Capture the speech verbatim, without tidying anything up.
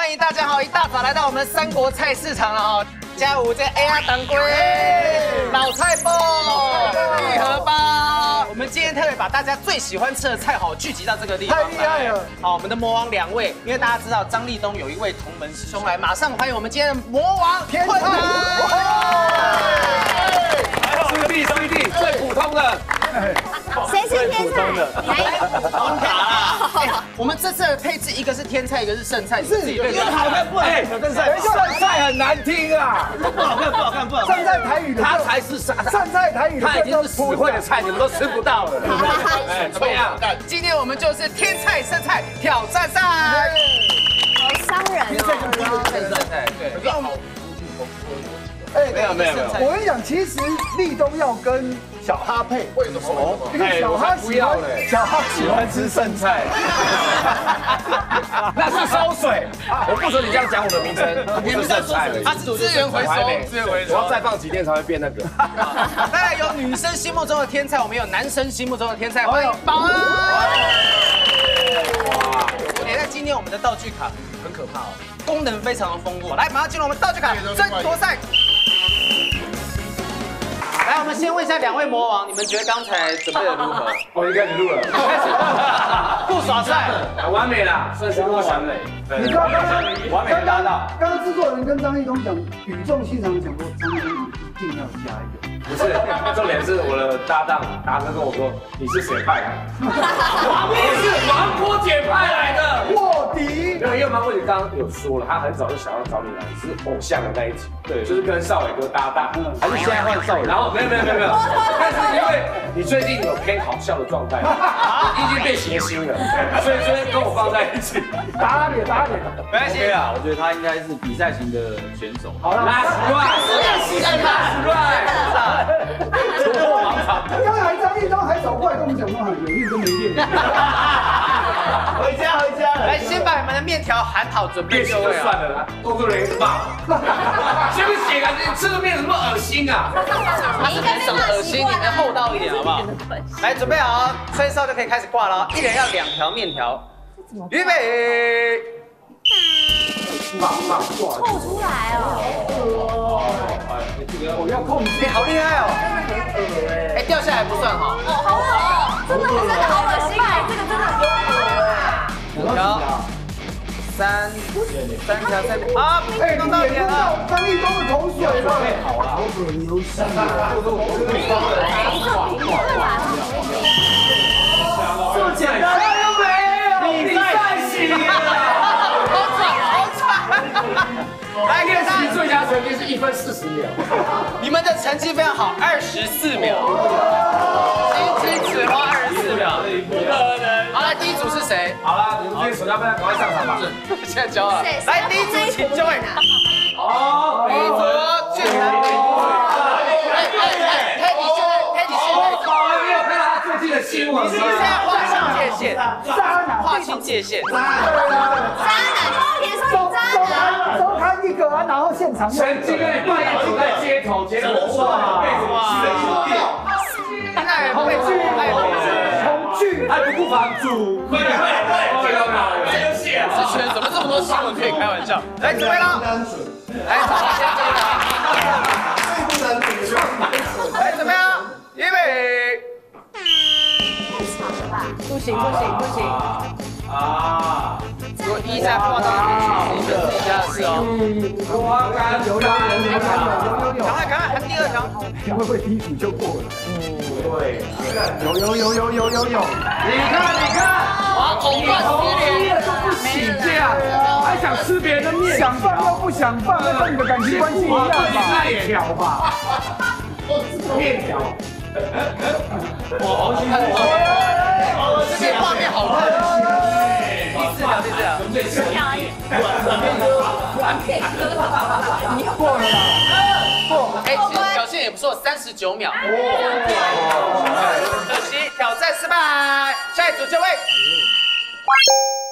欢迎大家好，一大早来到我们三国菜市场了哦。加五这 A R 当归、老菜包、玉荷包，我们今天特别把大家最喜欢吃的菜好聚集到这个地方。 太厉害了！ 好，我们的魔王两位，因为大家知道张立东有一位同门师兄来，马上欢迎我们今天的魔王天菜。 兄弟兄弟，最普通的。 谁是天菜？ 好卡啦！我们这次的配置，一个是天菜，一个是剩菜，是一个好看不好看？剩菜剩菜很难听啊！ 不好看，不好看，不好看。 剩菜台语的， 他才是傻。 剩菜台语的， 他已经是死会的菜，你们都吃不到了。哎，怎么样？ 今天我们就是天菜剩菜挑战赛。 好伤人哦！ 剩菜，对。 哎， 没有没有没有。 我跟你讲，其实立冬要跟 小哈配，为什么？因为小哈喜欢，小哈喜欢吃剩菜， 那是收水。我不准你这样讲我的名称，不是剩菜， 它是资源回收，资源回收。 我要再放几天才会变那个。 当然有女生心目中的天菜，我们有男生心目中的天菜，欢迎保安。哇！哎，那今天我们的道具卡很可怕哦，功能非常的丰富。来，马上进入我们道具卡争夺赛。 来，我们先问一下两位魔王，你们觉得刚才准备的如何？ 我已经开始录了， 不耍帅， 完美啦，算是完美。 你知道刚刚完美搭档， 刚刚制作人跟张立东讲，语重心长讲过，张立东一定要加一个。 不是，重点是我的搭档达哥跟我说，你是谁派来的？我是芒果姐派来的。 卧底。 因为芒果姐刚刚有说了，她很早就想要找你来，是偶像的那一集，对，就是跟少伟哥搭档，还是现在换少伟？然后没有没有没有没有，但是因为你最近有偏好笑的状态，已经被谐星了，所以昨天跟我放在一起， 打脸打脸。 没关系啊，我觉得他应该是比赛型的选手。 好了， 拉屎怪，拉屎怪。 突破盲场。 刚才张立东还走过来跟我们讲说，有练跟没练。 回家回家。来，先把你们的面条喊好，准备就位啊。 算了啦，工作人员骂。对不起，感觉吃的面怎么恶心啊？ 他是很省恶心，你能厚道一点好不好？来，准备好，吹哨就可以开始挂了，一人要两条面条。预备。 棒棒挂。 吐出来哦！ 我要控制， 你好厉害哦！哎，掉下来不算哈。 哦，好恶，真的真的好恶心哎，这个真的。 两条，三，三条三条啊！ 哎， 弄到脸了， 张立东的口水了。 好啦， 口水流失了。 这么简单都没有，比赛洗了，好惨好惨！来，给大家最佳成绩是一分四十秒， 你们的成绩非常好，二十四秒，仅仅只花二十四秒，不可能。好，来第一组是谁？ 好啦，你们这些手下班赶快上场吧。 现在交了，来第一组请就位。 好， 第一组俊男美女。哎哎哎，泰迪现在泰迪现在， 好，没有看到他最近的新闻。 你现在划清界限， 渣男， 划清界限。 渣男，别说你渣男。 收看一个啊，然后现场。 曾经跟你半夜走在街头，结果哇哇， 现在被拒，爱同剧， 还不顾房主，对对对，有没有？这就写这群人怎么这么多新闻可以开玩笑？来，准备了，来，先这个，来，准备了，预备。 不行不行不行！ 啊！ 如果一再画到你们自己家的事哦。 花干有有有有有有有赶快赶快，还第二条。 有，会不会第一组就过了？ 对， 有有有有有有有。 你看你看， 哇，藕断丝连， 都不请假，还想吃别人的面， 想放又不想放，那跟你的感情关系一样吧？ 面条吧，面条。 哇，好喜欢！这些画面好看。第四条，第四条，最漂亮。 你过了啦，过。 哎，其实表现也不错，三十九秒。可惜挑战失败，下一组就位。